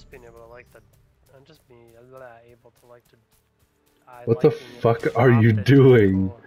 just being able to like the, I'm just being able to like to. What the fuck are you doing?